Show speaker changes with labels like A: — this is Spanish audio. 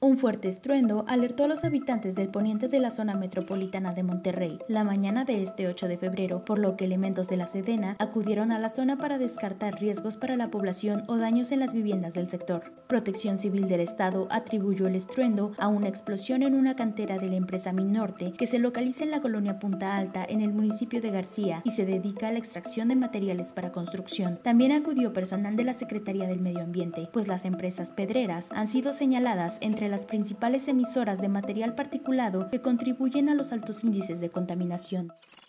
A: Un fuerte estruendo alertó a los habitantes del poniente de la zona metropolitana de Monterrey la mañana de este 8 de febrero, por lo que elementos de la Sedena acudieron a la zona para descartar riesgos para la población o daños en las viviendas del sector. Protección Civil del Estado atribuyó el estruendo a una explosión en una cantera de la empresa Minorte que se localiza en la colonia Punta Alta en el municipio de García y se dedica a la extracción de materiales para construcción. También acudió personal de la Secretaría del Medio Ambiente, pues las empresas pedreras han sido señaladas entre las principales emisoras de material particulado que contribuyen a los altos índices de contaminación.